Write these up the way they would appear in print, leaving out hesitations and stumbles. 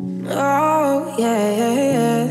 Oh, yeah.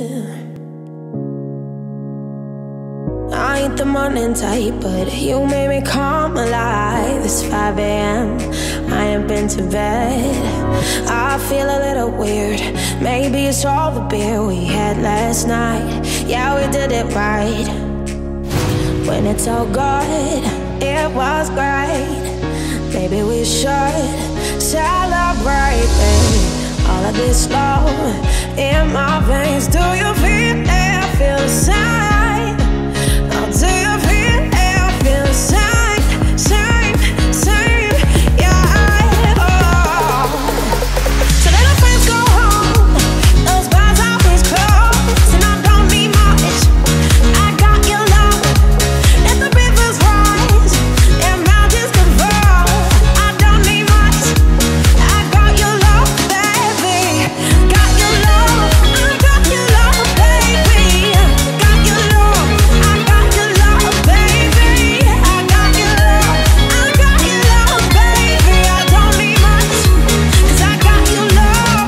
I ain't the morning type, but you made me come alive. It's 5 a.m., I ain't been to bed. I feel a little weird. Maybe it's all the beer we had last night. Yeah, we did it right. When it's all good, it was great. Maybe we should celebrate, babe. All of this love in my veins. Do you feel it? Feel the same? Oh, do you feel it? Feel the same? Same, yeah. Oh. So let our friends go home. Those bars always close, and I don't need much. I got your love. Let the rivers rise and mountains can fall. I don't need much. I got your love, baby. Got your love. I got your love, baby. Got your love. I got your love, baby. I got your love. I got your love, baby. I don't need much, 'cause I got your love.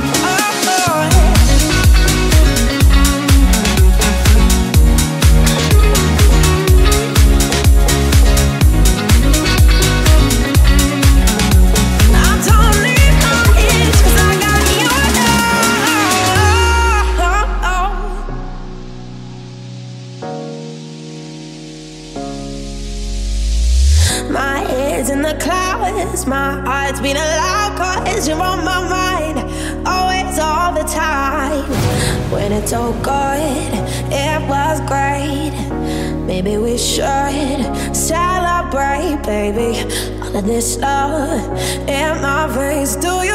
I don't need much, 'cause I got your love. My head's in the clouds, my heart's beating loud, 'cause you're on my mind, always, all the time. When it's all good, it was great. Maybe we should celebrate, baby. All of this love in my veins. Do